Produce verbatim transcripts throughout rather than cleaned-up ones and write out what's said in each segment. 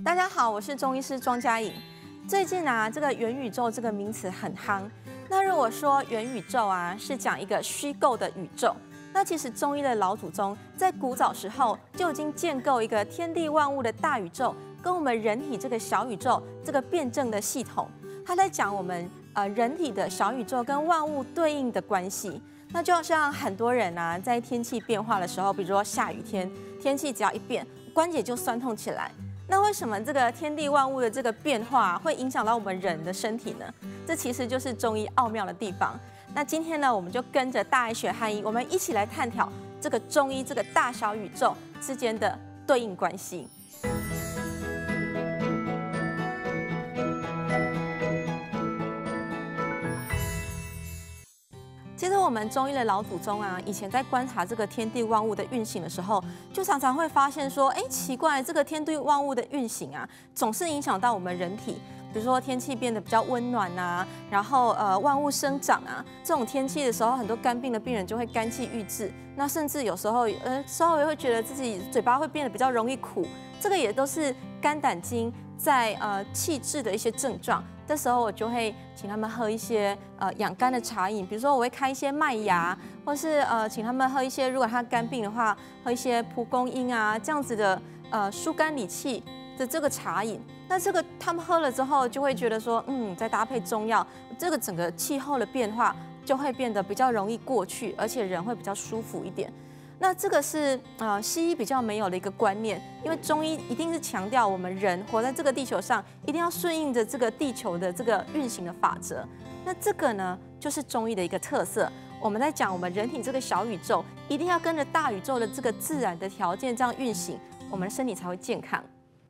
大家好，我是中医师庄佳颖。最近啊，这个元宇宙这个名词很夯。那如果说元宇宙啊是讲一个虚构的宇宙，那其实中医的老祖宗在古早时候就已经建构一个天地万物的大宇宙，跟我们人体这个小宇宙这个辩证的系统。他在讲我们呃人体的小宇宙跟万物对应的关系。那就像很多人啊，在天气变化的时候，比如说下雨天，天气只要一变，关节就酸痛起来。那为什么这个天地万物的这个变化会影响到我们人的身体呢？这其实就是中医奥妙的地方。那今天呢，我们就跟着大爱学汉医，我们一起来探讨这个中医这个大小宇宙之间的对应关系。其实我们中医的老祖宗啊，以前在观察这个天地万物的运行的时候，就常常会发现说，哎，奇怪，这个天地万物的运行啊，总是影响到我们人体。比如说天气变得比较温暖啊，然后呃万物生长啊，这种天气的时候，很多肝病的病人就会肝气郁滞，那甚至有时候呃稍微会觉得自己嘴巴会变得比较容易苦，这个也都是肝胆经在呃气滞的一些症状。这时候我就会请他们喝一些呃养肝的茶饮，比如说我会开一些麦芽，或是呃请他们喝一些，如果他肝病的话，喝一些蒲公英啊这样子的呃疏肝理气的这个茶饮。那这个他们喝了之后，就会觉得说，嗯，再搭配中药，这个整个气候的变化就会变得比较容易过去，而且人会比较舒服一点。那这个是呃西医比较没有的一个观念，因为中医一定是强调我们人活在这个地球上，一定要顺应着这个地球的这个运行的法则。那这个呢，就是中医的一个特色。我们在讲我们人体这个小宇宙，一定要跟着大宇宙的这个自然的条件这样运行，我们的身体才会健康。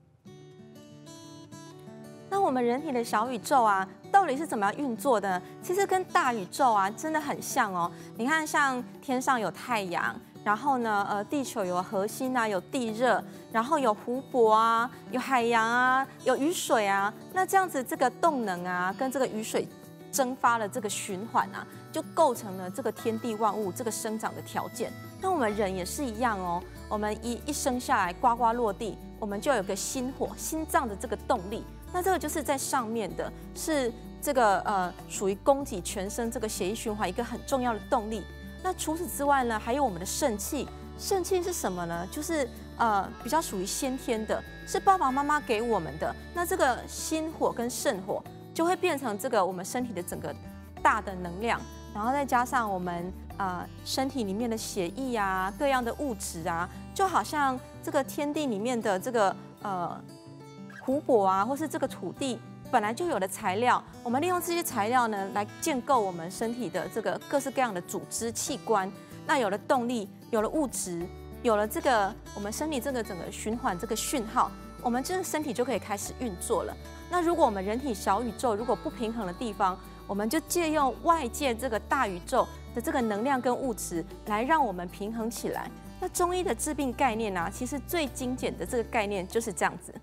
那我们人体的小宇宙啊，到底是怎么样运作的？其实跟大宇宙啊真的很像哦。你看，像天上有太阳。然后呢，呃，地球有核心啊，有地热，然后有湖泊啊，有海洋啊，有雨水啊。那这样子，这个动能啊，跟这个雨水蒸发的这个循环啊，就构成了这个天地万物这个生长的条件。那我们人也是一样哦，我们一一生下来呱呱落地，我们就有个心火、心脏的这个动力。那这个就是在上面的，是这个呃属于供给全身这个血液循环一个很重要的动力。那除此之外呢，还有我们的肾气。肾气是什么呢？就是呃比较属于先天的，是爸爸妈妈给我们的。那这个心火跟肾火就会变成这个我们身体的整个大的能量，然后再加上我们呃身体里面的血液啊，各样的物质啊，就好像这个天地里面的这个呃湖泊啊，或是这个土地。本来就有的材料，我们利用这些材料呢，来建构我们身体的这个各式各样的组织器官。那有了动力，有了物质，有了这个我们身体这个整个循环这个讯号，我们这个身体就可以开始运作了。那如果我们人体小宇宙如果不平衡的地方，我们就借用外界这个大宇宙的这个能量跟物质来让我们平衡起来。那中医的治病概念啊，其实最精简的这个概念就是这样子。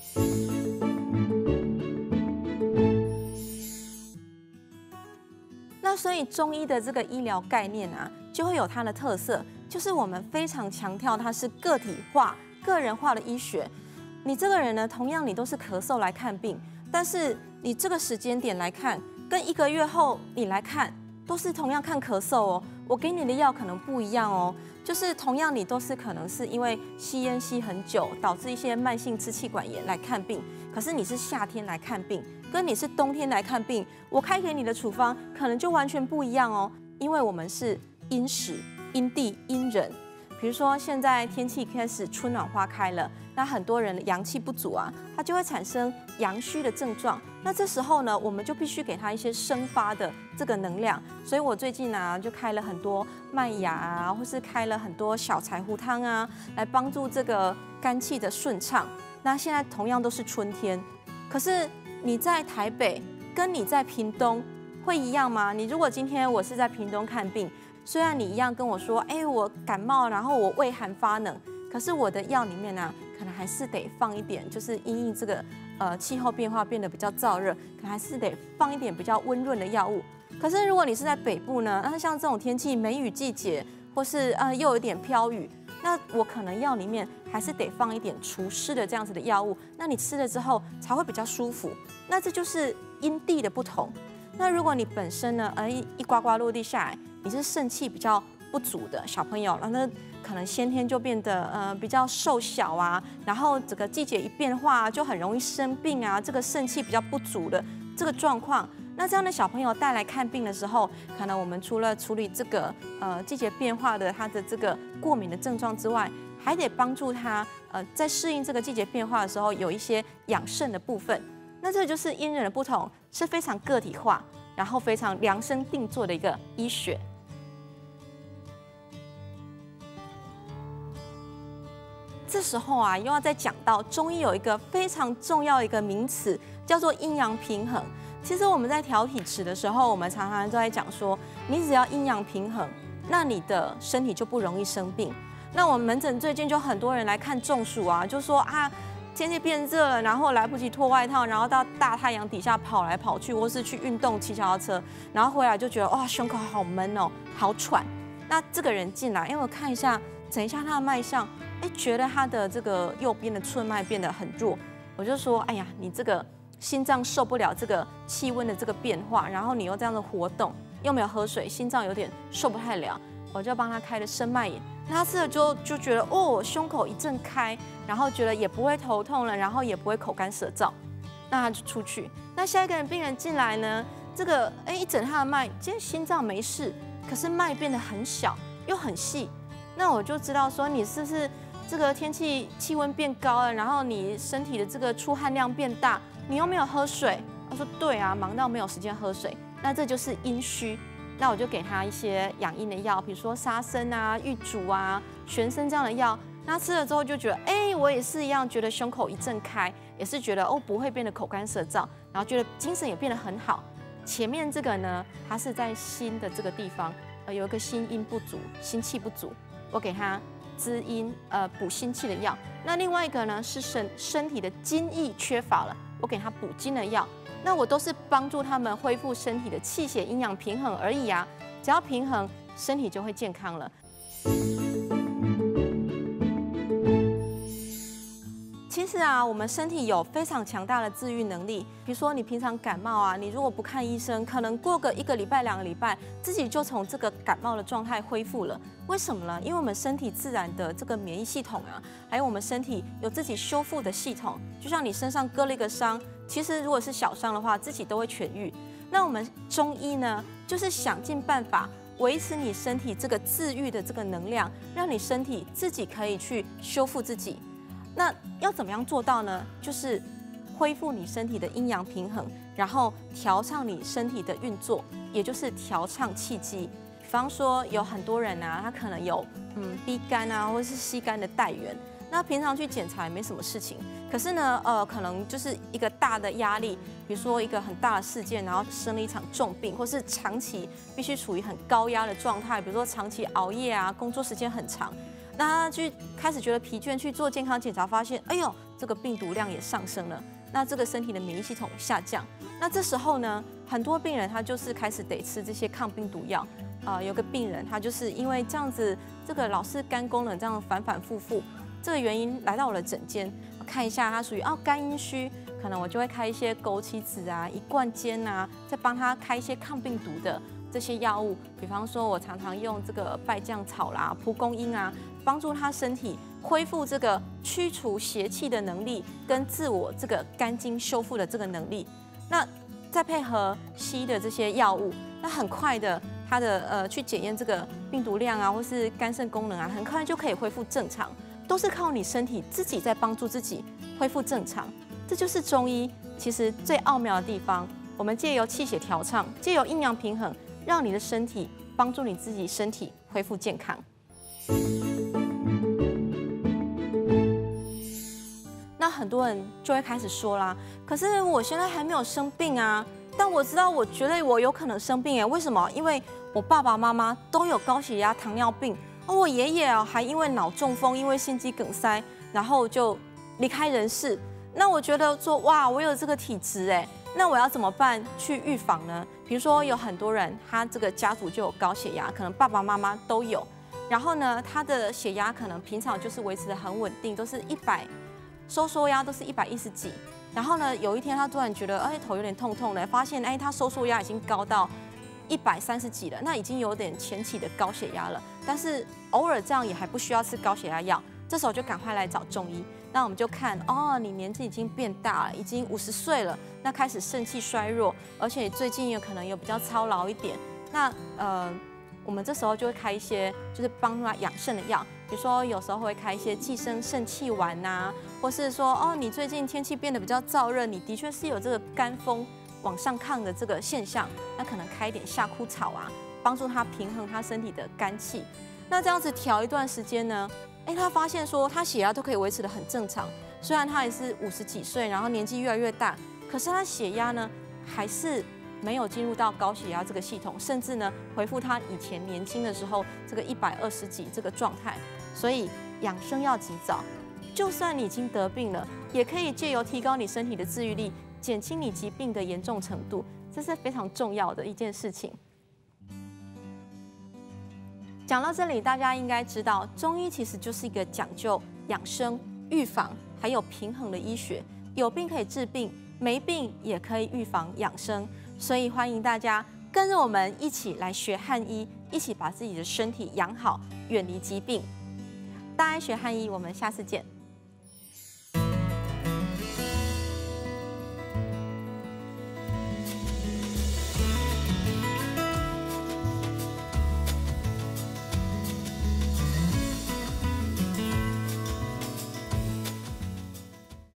那所以中医的这个医疗概念啊，就会有它的特色，就是我们非常强调它是个体化、个人化的医学。你这个人呢，同样你都是咳嗽来看病，但是你这个时间点来看，跟一个月后你来看，都是同样看咳嗽哦。我给你的药可能不一样哦，就是同样你都是可能是因为吸烟吸很久，导致一些慢性支气管炎来看病，可是你是夏天来看病。跟你是冬天来看病，我开给你的处方可能就完全不一样哦，因为我们是因时、因地、因人。比如说现在天气开始春暖花开了，那很多人阳气不足啊，他就会产生阳虚的症状。那这时候呢，我们就必须给他一些生发的这个能量。所以我最近啊，就开了很多麦芽啊，或是开了很多小柴胡汤啊，来帮助这个肝气的顺畅。那现在同样都是春天，可是你在台北跟你在屏东会一样吗？你如果今天我是在屏东看病，虽然你一样跟我说，哎，我感冒，然后我畏寒发冷，可是我的药里面呢、啊，可能还是得放一点，就是因应这个呃气候变化变得比较燥热，可能还是得放一点比较温润的药物。可是如果你是在北部呢，那像这种天气梅雨季节，或是呃又有点飘雨， 那我可能药里面还是得放一点除湿的这样子的药物，那你吃了之后才会比较舒服。那这就是因地的不同。那如果你本身呢，呃一一呱呱落地下来，你是肾气比较不足的小朋友，那可能先天就变得呃比较瘦小啊，然后整个季节一变化、啊、就很容易生病啊，这个肾气比较不足的这个状况。那这样的小朋友带来看病的时候，可能我们除了处理这个呃季节变化的他的这个过敏的症状之外，还得帮助他呃在适应这个季节变化的时候有一些养肾的部分。那这就是因人的不同，是非常个体化，然后非常量身定做的一个医学。这时候啊，又要再讲到中医有一个非常重要的一个名词，叫做阴阳平衡。其实我们在调体质的时候，我们常常都在讲说，你只要阴阳平衡，那你的身体就不容易生病。那我们门诊最近就很多人来看中暑啊，就说啊，天气变热了，然后来不及脱外套，然后到大太阳底下跑来跑去，或是去运动骑脚踏车，然后回来就觉得哇，胸口好闷哦，好喘。那这个人进来，因为我看一下，整一下他的脉象，哎，觉得他的这个右边的寸脉变得很弱，我就说，哎呀，你这个心脏受不了这个气温的这个变化，然后你又这样的活动，又没有喝水，心脏有点受不太了，我就帮他开了生脉饮。那他吃了就就觉得哦，胸口一阵开，然后觉得也不会头痛了，然后也不会口干舌燥，那他就出去。那下一个人病人进来呢，这个哎一整他的脉，今天心脏没事，可是脉变得很小又很细，那我就知道说你是不是这个天气气温变高了，然后你身体的这个出汗量变大。你又没有喝水，他说对啊，忙到没有时间喝水，那这就是阴虚。那我就给他一些养阴的药，比如说沙参啊、玉竹啊、玄参这样的药。那吃了之后就觉得，哎，我也是一样，觉得胸口一阵开，也是觉得哦不会变得口干舌燥，然后觉得精神也变得很好。前面这个呢，它是在心的这个地方，呃，有一个心阴不足、心气不足，我给他滋阴呃补心气的药。那另外一个呢是身身体的津液缺乏了。我给他补精的药，那我都是帮助他们恢复身体的气血阴阳平衡而已啊。只要平衡，身体就会健康了。其实啊，我们身体有非常强大的自愈能力。比如说，你平常感冒啊，你如果不看医生，可能过个一个礼拜、两个礼拜，自己就从这个感冒的状态恢复了。为什么呢？因为我们身体自然的这个免疫系统啊，还有我们身体有自己修复的系统。就像你身上割了一个伤，其实如果是小伤的话，自己都会痊愈。那我们中医呢，就是想尽办法维持你身体这个自愈的这个能量，让你身体自己可以去修复自己。那要怎么样做到呢？就是恢复你身体的阴阳平衡，然后调畅你身体的运作，也就是调畅气机。比方说，有很多人啊，他可能有嗯 B 肝啊，或者是 C 肝的带源，那平常去检查也没什么事情。可是呢，呃，可能就是一个大的压力，比如说一个很大的事件，然后生了一场重病，或是长期必须处于很高压的状态，比如说长期熬夜啊，工作时间很长。那他就开始觉得疲倦，去做健康检查，发现，哎呦，这个病毒量也上升了，那这个身体的免疫系统下降。那这时候呢，很多病人他就是开始得吃这些抗病毒药。啊、呃，有个病人他就是因为这样子，这个老是肝功能这样反反复复，这个原因来到我的诊间，我看一下他属于哦肝阴虚，可能我就会开一些枸杞子啊、一贯煎啊，再帮他开一些抗病毒的这些药物。比方说，我常常用这个败酱草啦、蒲公英啊。帮助他身体恢复这个驱除邪气的能力，跟自我这个肝经修复的这个能力。那再配合西医的这些药物，那很快的，它的呃去检验这个病毒量啊，或是肝肾功能啊，很快就可以恢复正常。都是靠你身体自己在帮助自己恢复正常。这就是中医其实最奥妙的地方。我们借由气血调畅，借由阴阳平衡，让你的身体帮助你自己身体恢复健康。那很多人就会开始说啦，可是我现在还没有生病啊，但我知道我觉得我有可能生病哎，为什么？因为我爸爸妈妈都有高血压、糖尿病，而我爷爷啊还因为脑中风、因为心肌梗塞，然后就离开人世。那我觉得说哇，我有这个体质哎，那我要怎么办去预防呢？比如说有很多人他这个家族就有高血压，可能爸爸妈妈都有。 然后呢，他的血压可能平常就是维持的很稳定，都是一百，收缩压都是一百一十几。然后呢，有一天他突然觉得，哎，头有点痛痛的，发现哎，他收缩压已经高到一百三十几了，那已经有点前期的高血压了。但是偶尔这样也还不需要吃高血压药，这时候就赶快来找中医。那我们就看，哦，你年纪已经变大了，已经五十岁了，那开始肾气衰弱，而且最近有可能有比较操劳一点。那呃，我们这时候就会开一些就是帮助他养肾的药，比如说有时候会开一些寄生肾气丸呐、啊，或是说哦，你最近天气变得比较燥热，你的确是有这个肝风往上亢的这个现象，那可能开一点夏枯草啊，帮助他平衡他身体的肝气。那这样子调一段时间呢，哎，他发现说他血压都可以维持得很正常，虽然他也是五十几岁，然后年纪越来越大，可是他血压呢还是没有进入到高血压这个系统，甚至呢恢复他以前年轻的时候这个一百二十几这个状态。所以养生要及早，就算你已经得病了，也可以借由提高你身体的自愈力，减轻你疾病的严重程度，这是非常重要的一件事情。讲到这里，大家应该知道，中医其实就是一个讲究养生、预防还有平衡的医学。有病可以治病，没病也可以预防养生。所以欢迎大家跟着我们一起来学汉医，一起把自己的身体养好，远离疾病。大家学汉医，我们下次见。